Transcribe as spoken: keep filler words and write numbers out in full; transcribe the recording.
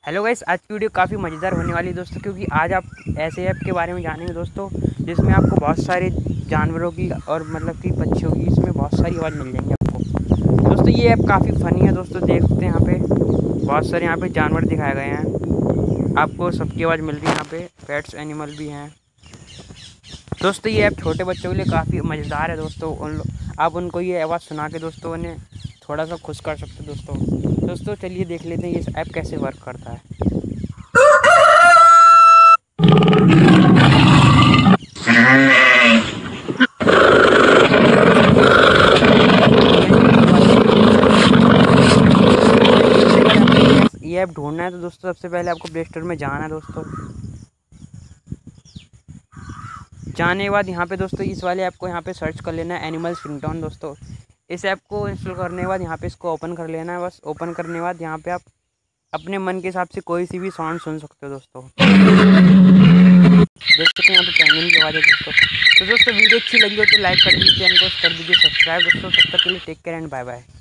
Hello guys, आज की video काफ़ी मज़ेदार होने वाली है दोस्तों, क्योंकि आज आप ऐसे ऐप के बारे में जानेंगे दोस्तों जिसमें आपको बहुत सारे जानवरों की और मतलब कि पक्षियों की इसमें बहुत सारी आवाज़ मिल जाएंगी आपको। दोस्तों ये ऐप काफ़ी फ़नी है दोस्तों, देख सकते हैं यहाँ पे बहुत सारे यहाँ पे जानवर दिखाए गए हैं, आपको सबकी आवाज़ मिल रही है। यहाँ पे पेट्स एनिमल भी हैं दोस्तों। ये ऐप छोटे बच्चों के लिए काफ़ी मज़ेदार है दोस्तों। उन आप उनको ये आवाज़ सुना के दोस्तों उन्हें थोड़ा सा खुश कर सकते हैं दोस्तों। दोस्तों चलिए देख लेते हैं ये ऐप कैसे वर्क करता है। ये ऐप ढूंढना है तो दोस्तों सबसे पहले आपको प्ले स्टोर में जाना है दोस्तों। जाने के बाद यहाँ पे दोस्तों इस वाले ऐप को यहाँ पे सर्च कर लेना है, एनिमल्स रिंगटोन दोस्तों। इस ऐप को इंस्टॉल करने के बाद यहाँ पे इसको ओपन कर लेना है। बस ओपन करने के बाद यहाँ पे आप अपने मन के हिसाब से कोई सी भी साउंड सुन सकते हो दोस्तों। देख सकते हैं यहाँ पे पेंगुइन की आवाज़ है दोस्तों। तो दोस्तों वीडियो अच्छी लगी हो तो लाइक कर दीजिए, चैनल को कर दीजिए सब्सक्राइब दोस्तों। तब तक के लिए take care and bye bye.